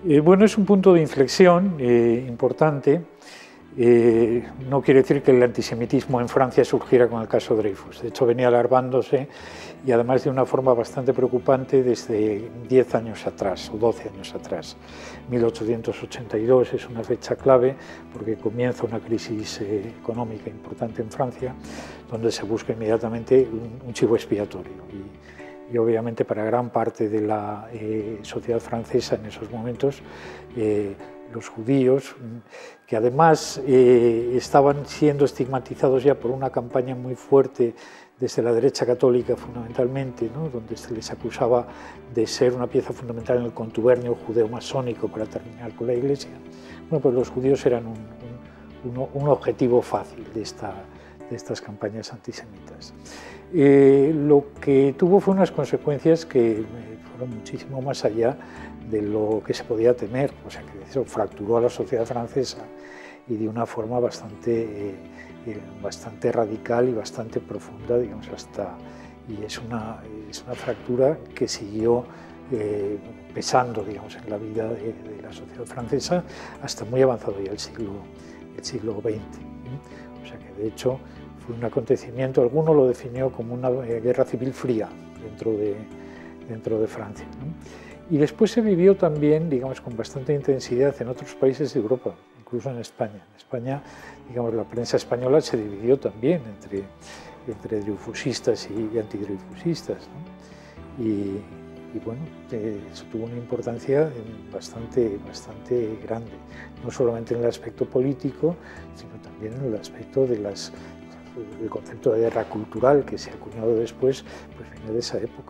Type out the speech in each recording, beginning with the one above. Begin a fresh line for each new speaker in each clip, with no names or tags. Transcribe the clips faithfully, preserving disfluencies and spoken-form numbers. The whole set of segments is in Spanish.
Eh, bueno, es un punto de inflexión eh, importante. Eh, no quiere decir que el antisemitismo en Francia surgiera con el caso Dreyfus. De hecho, venía alargándose y además de una forma bastante preocupante desde diez años atrás o doce años atrás. mil ochocientos ochenta y dos es una fecha clave porque comienza una crisis eh, económica importante en Francia, donde se busca inmediatamente un, un chivo expiatorio. Y, y obviamente para gran parte de la eh, sociedad francesa en esos momentos, eh, los judíos, que además eh, estaban siendo estigmatizados ya por una campaña muy fuerte desde la derecha católica fundamentalmente, ¿no? Donde se les acusaba de ser una pieza fundamental en el contubernio judeo-masónico para terminar con la Iglesia. Bueno, pues los judíos eran un, un, un objetivo fácil de, esta, de estas campañas antisemitas. Eh, lo que tuvo fue unas consecuencias que fueron muchísimo más allá de lo que se podía temer, o sea, que eso fracturó a la sociedad francesa y de una forma bastante, eh, eh, bastante radical y bastante profunda, digamos, hasta, y es una, es una fractura que siguió eh, pesando, digamos, en la vida de, de la sociedad francesa hasta muy avanzado ya el siglo, el siglo veinte. ¿eh? O sea, que de hecho fue un acontecimiento, alguno lo definió como una eh, guerra civil fría dentro de, dentro de Francia, ¿no? Y después se vivió también, digamos, con bastante intensidad en otros países de Europa, incluso en España. En España, digamos, la prensa española se dividió también entre, entre dreyfusistas y antidreyfusistas, ¿no? Y, y bueno, eh, eso tuvo una importancia bastante, bastante grande, no solamente en el aspecto político, sino también en el aspecto de las, del concepto de guerra cultural que se ha acuñado después, pues viene de esa época.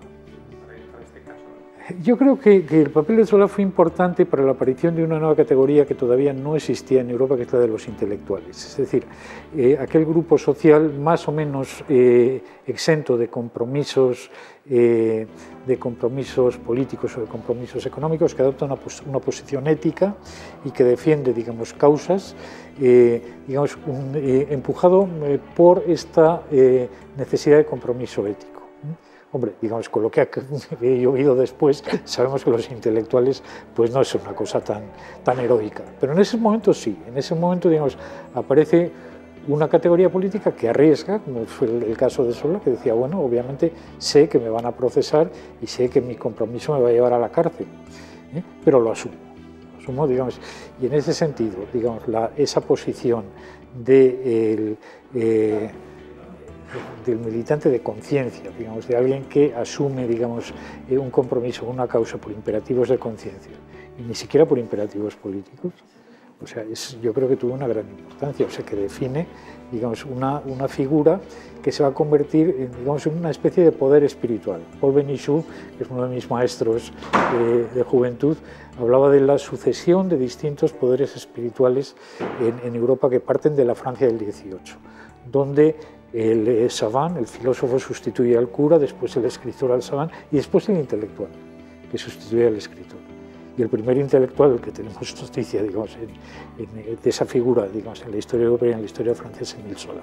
Yo creo que, que el papel de Zola fue importante para la aparición de una nueva categoría que todavía no existía en Europa, que es la de los intelectuales. Es decir, eh, aquel grupo social más o menos eh, exento de compromisos, eh, de compromisos políticos o de compromisos económicos, que adopta una, pos una posición ética y que defiende, digamos, causas, eh, digamos, un, eh, empujado eh, por esta eh, necesidad de compromiso ético. Hombre, digamos, con lo que he oído después, sabemos que los intelectuales pues no es una cosa tan, tan heroica, pero en ese momento sí, en ese momento, digamos, aparece una categoría política que arriesga, como fue el caso de Zola, que decía, bueno, obviamente sé que me van a procesar y sé que mi compromiso me va a llevar a la cárcel, ¿eh? Pero lo asumo, lo asumo, digamos, y en ese sentido, digamos, la, esa posición de el, eh, del militante de conciencia, digamos, de alguien que asume, digamos, eh, un compromiso, una causa por imperativos de conciencia y ni siquiera por imperativos políticos. O sea, es, yo creo que tuvo una gran importancia, o sea, que define, digamos, una, una figura que se va a convertir en, digamos, en una especie de poder espiritual. Paul Benichou, que es uno de mis maestros eh, de juventud, hablaba de la sucesión de distintos poderes espirituales en, en Europa que parten de la Francia del dieciocho, donde el savant, el filósofo, sustituye al cura, después el escritor al savant y después el intelectual, que sustituye al escritor. Y el primer intelectual del que tenemos noticia, digamos, en, en, de esa figura, digamos, en la historia europea y en la historia francesa, es Émile Zola.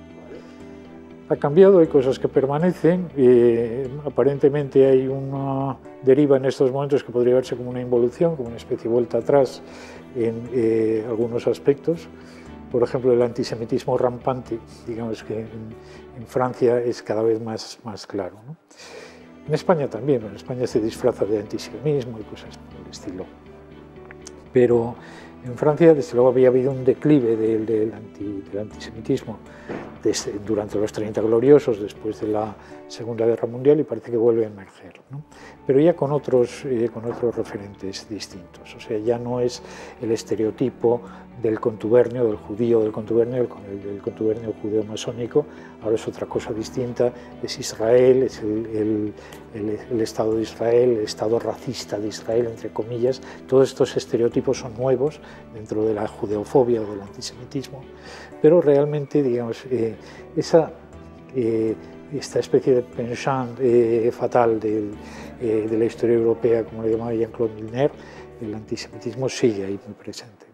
Ha cambiado, hay cosas que permanecen, eh, aparentemente hay una deriva en estos momentos que podría verse como una involución, como una especie de vuelta atrás en eh, algunos aspectos. Por ejemplo, el antisemitismo rampante, digamos que en, en Francia es cada vez más, más claro, ¿no? En España también, en España se disfraza de antisionismo y cosas por el estilo. Pero en Francia, desde luego, había habido un declive del, del, anti, del antisemitismo desde, durante los treinta gloriosos, después de la Segunda Guerra Mundial, y parece que vuelve a emerger, ¿no? Pero ya con otros, eh, con otros referentes distintos. O sea, ya no es el estereotipo del contubernio, del judío, del contubernio, el, el contubernio judeo-masónico, ahora es otra cosa distinta, es Israel, es el, el, el, el Estado de Israel, el Estado racista de Israel, entre comillas. Todos estos estereotipos son nuevos dentro de la judeofobia o del antisemitismo, pero realmente, digamos, eh, esa, eh, esta especie de penchant eh, fatal del, eh, de la historia europea, como le llamaba Jean-Claude Milner, el antisemitismo sigue ahí muy presente.